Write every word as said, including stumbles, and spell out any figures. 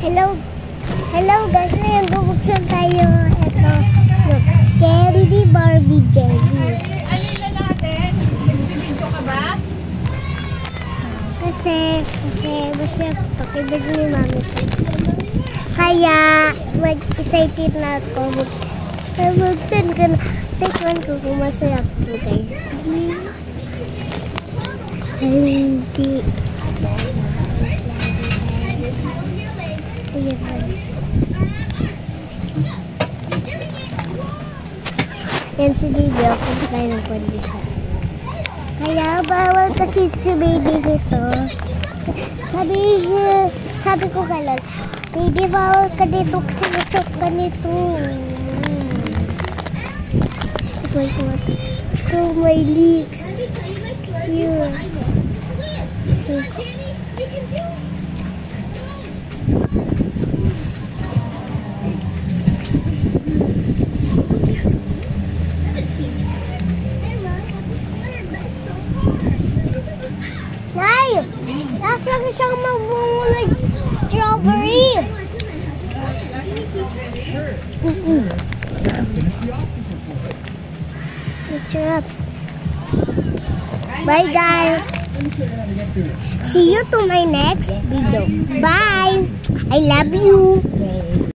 Hello, hello guys, ngayon bubuksan tayo ito, yung Candy Barbie Jelly. Alin na natin? Nagbibidyo ka ba? Kasi, kasi, basta pakibig ni mami ko. Kaya, mag-excited na ako. Buksan ko na. Tikman ko kung masarap po guys. Hindi. Yan si baby ako tayo ng kondisyon. Kaya bawal kasi si baby dito. Sabi, sabi ko kalan, baby bawal ka dito kasi na-choke ka nito. Wait, what? Oh, my lips. Here. Nay! Nasa siyang magbungulag strawberry! Mm-mm. It's up. Bye guys! See you to my next video. Bye! I love you!